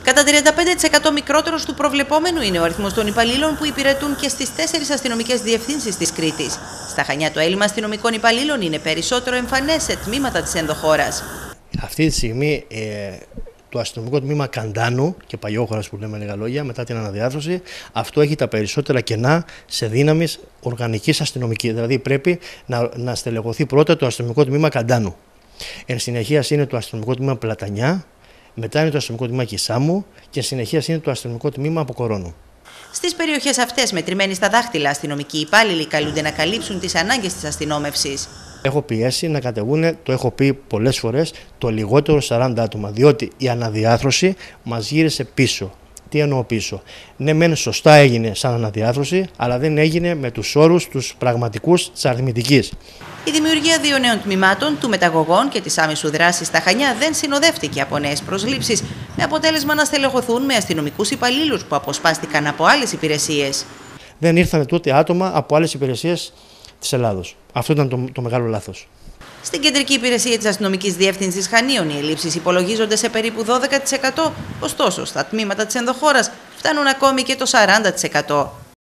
Κατά 35% μικρότερος του προβλεπόμενου είναι ο αριθμός των υπαλλήλων που υπηρετούν και στις 4 αστυνομικές διευθύνσεις της Κρήτης. Στα Χανιά το έλλειμμα αστυνομικών υπαλλήλων είναι περισσότερο εμφανές σε τμήματα της ενδοχώρας. Αυτή τη στιγμή το αστυνομικό τμήμα Καντάνου και Παλιόχωρας που λέμε λίγα λόγια, μετά την αναδιάρθρωση, αυτό έχει τα περισσότερα κενά σε δύναμης οργανικής αστυνομικής. Δηλαδή πρέπει να στελεχωθεί πρώτα το αστυνομικό τμήμα Καντάνου. Εν συνεχεία είναι το αστυνομικό τμήμα Πλατανιά, μετά είναι το αστυνομικό τμήμα Κισάμου και εν συνεχεία είναι το αστυνομικό τμήμα Αποκορώνου. Στις περιοχές αυτές, μετρημένοι στα δάχτυλα, αστυνομικοί υπάλληλοι καλούνται να καλύψουν τις ανάγκες της αστυνόμευσης. Έχω πιέσει να κατεβούν, το έχω πει πολλές φορές, το λιγότερο 40 άτομα, διότι η αναδιάρθρωση μας γύρισε πίσω. Τι εννοώ πίσω? Ναι, μεν σωστά έγινε σαν αναδιάρθρωση, αλλά δεν έγινε με τους όρους, τους πραγματικούς της αριθμητικής. Η δημιουργία 2 νέων τμήματων, του μεταγωγών και της άμεσου δράσης στα Χανιά, δεν συνοδεύτηκε από νέες προσλήψεις, με αποτέλεσμα να στελεχωθούν με αστυνομικούς υπαλλήλους που αποσπάστηκαν από άλλες υπηρεσίες. Δεν ήρθαν τότε άτομα από άλλες υπηρεσίες της Ελλάδος. Αυτό ήταν το μεγάλο λάθος. Στην κεντρική υπηρεσία της αστυνομικής διεύθυνσης Χανίων, οι ελλείψεις υπολογίζονται σε περίπου 12%, ωστόσο στα τμήματα της ενδοχώρας φτάνουν ακόμη και το 40%.